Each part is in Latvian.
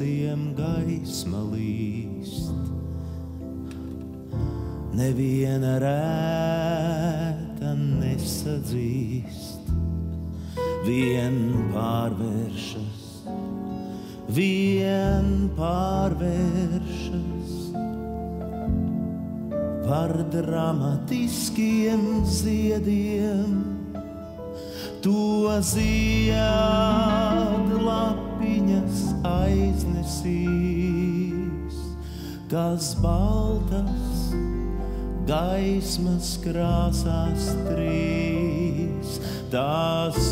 griestiem gaisma līst. Neviena rēta nesadzīst, vien pārvēršas, par dramatiskiem ziediem. To ziedlapiņas aiznesīs, kas baltas gaismas krāsās trīs. Tās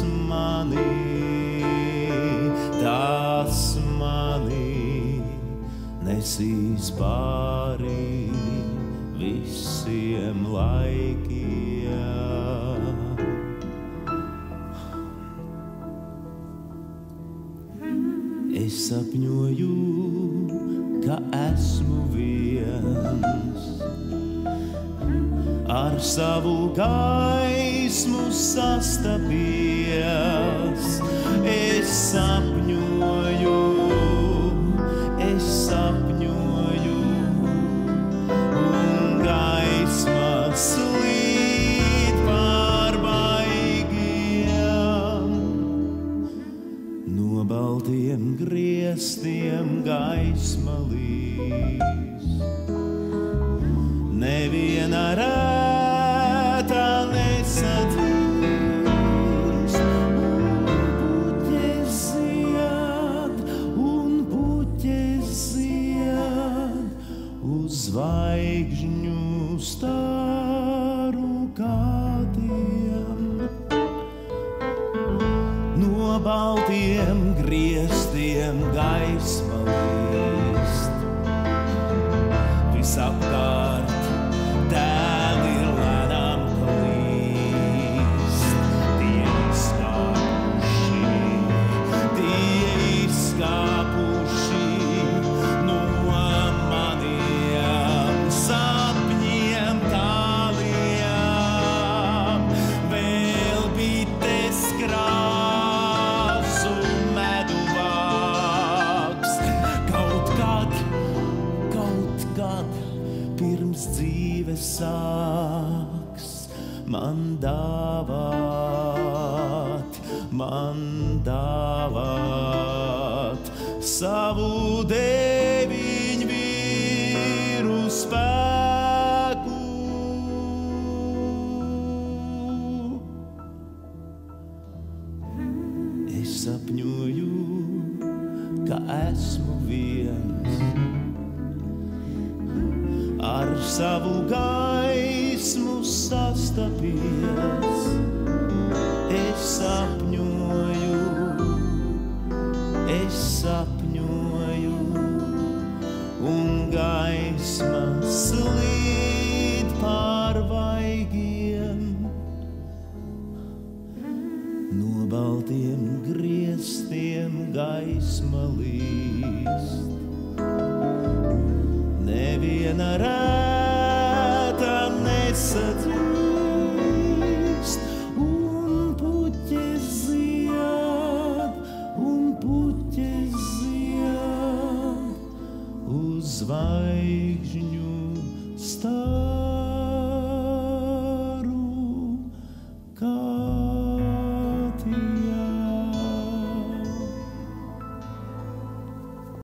mani nesīs pārī visiem laikiem. Es sapņoju, ka esmu viens, ar savu gaismu sastapies. Es sapņoju, un gaisma slīd pār baigiem. No baltiem griestiem gaisma līst, neviena rēta nesadzīst. Un puķes zied uz zvaigžņu staru kādiem. No baltiem griestiem gaisma līst, visapkārt tēli lēnām plīst. Tie izkāpuši no maniem sapņiem tāliem. Vēl bites krāsu medu vāks, kaut kad pirms dzīves sāks man dāvāt savu deviņvīru spēku. Es sapņoju, ka esmu viens, ar savu gaismu sastapies. Es sapņoju, un gaisma slīd pār vaigiem. No baltiem griestiem gaisma līst, neviena rēta nesadzīst.